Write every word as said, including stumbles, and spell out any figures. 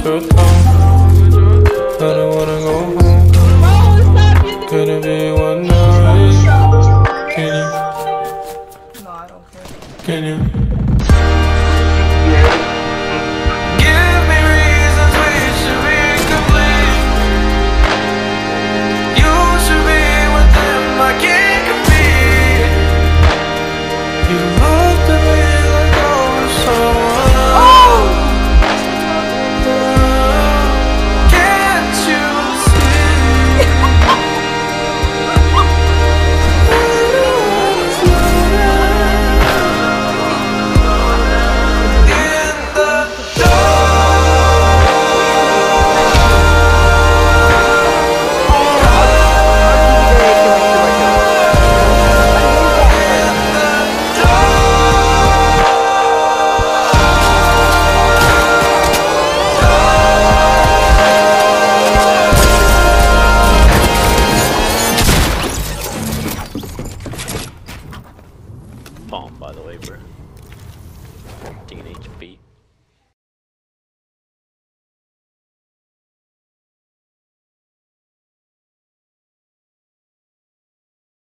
your thumb. I don't wanna go home. Could it be one night? Can you? No, I don't care. Can you? Give me reasons we should be complete. You should be with them, I can't compete. You looked at me like I was someone else. Can't you see? Bomb, by the way, bro. Teenage beat.